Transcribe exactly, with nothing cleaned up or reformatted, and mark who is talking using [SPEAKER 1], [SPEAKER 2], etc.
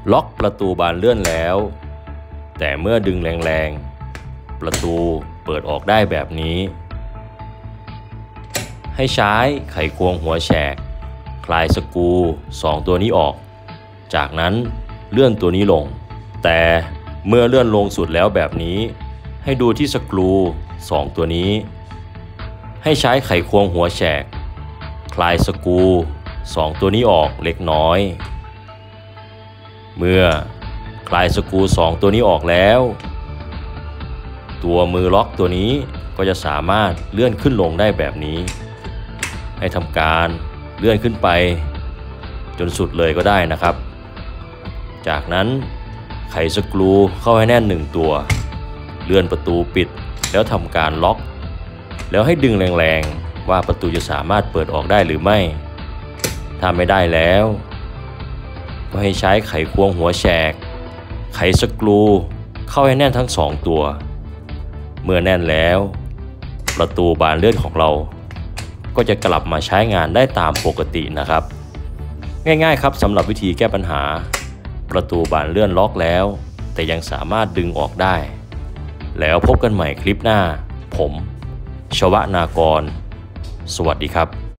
[SPEAKER 1] ล็อกประตูบานเลื่อนแล้วแต่เมื่อดึงแรงๆประตูเปิดออกได้แบบนี้ให้ใช้ไขควงหัวแฉกคลายสกรูสองตัวนี้ออกจากนั้นเลื่อนตัวนี้ลงแต่เมื่อเลื่อนลงสุดแล้วแบบนี้ให้ดูที่สกรูสองตัวนี้ให้ใช้ไขควงหัวแฉกคลายสกรูสองตัวนี้ออกเล็กน้อยเมื่อคลายสกรูสองตัวนี้ออกแล้วตัวมือล็อกตัวนี้ก็จะสามารถเลื่อนขึ้นลงได้แบบนี้ให้ทำการเลื่อนขึ้นไปจนสุดเลยก็ได้นะครับจากนั้นไขสกรูเข้าให้แน่นหนึ่งตัวเลื่อนประตูปิดแล้วทำการล็อกแล้วให้ดึงแรงๆว่าประตูจะสามารถเปิดออกได้หรือไม่ถ้าไม่ได้แล้วก็ให้ใช้ไขควงหัวแฉกไขสกรูเข้าให้แน่นทั้งสองตัวเมื่อแน่นแล้วประตูบานเลื่อนของเราก็จะกลับมาใช้งานได้ตามปกตินะครับง่ายๆครับสำหรับวิธีแก้ปัญหาประตูบานเลื่อนล็อกแล้วแต่ยังสามารถดึงออกได้แล้วพบกันใหม่คลิปหน้าผมชวนากรสวัสดีครับ